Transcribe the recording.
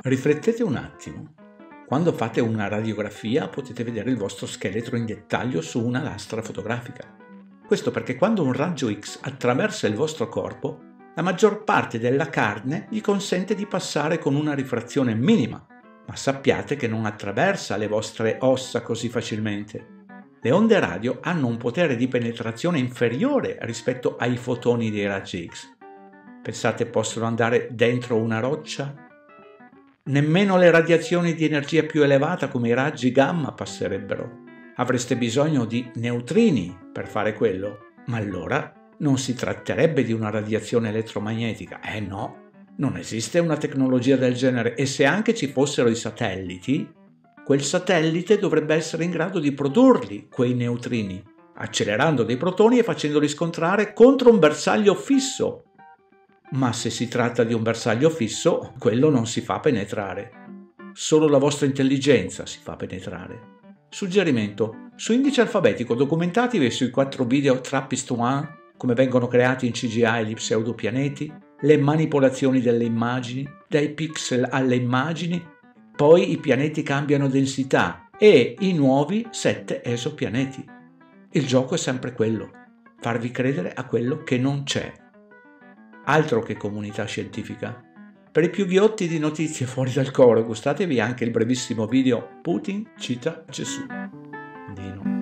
Riflettete un attimo. Quando fate una radiografia potete vedere il vostro scheletro in dettaglio su una lastra fotografica. Questo perché quando un raggio X attraversa il vostro corpo, la maggior parte della carne gli consente di passare con una rifrazione minima, ma sappiate che non attraversa le vostre ossa così facilmente. Le onde radio hanno un potere di penetrazione inferiore rispetto ai fotoni dei raggi X. Pensate possono andare dentro una roccia? Nemmeno le radiazioni di energia più elevata come i raggi gamma passerebbero. Avreste bisogno di neutrini per fare quello, ma allora non si tratterebbe di una radiazione elettromagnetica. No, non esiste una tecnologia del genere e se anche ci fossero i satelliti, quel satellite dovrebbe essere in grado di produrli, quei neutrini, accelerando dei protoni e facendoli scontrare contro un bersaglio fisso. Ma se si tratta di un bersaglio fisso, quello non si fa penetrare. Solo la vostra intelligenza si fa penetrare. Suggerimento: su indice alfabetico documentatevi sui 4 video TRAPPIST-1, come vengono creati in CGI gli pseudopianeti, le manipolazioni delle immagini, dai pixel alle immagini, poi i pianeti cambiano densità e i nuovi 7 esopianeti. Il gioco è sempre quello, farvi credere a quello che non c'è. Altro che comunità scientifica. Per i più ghiotti di notizie fuori dal coro, gustatevi anche il brevissimo video Putin cita Gesù. Dino.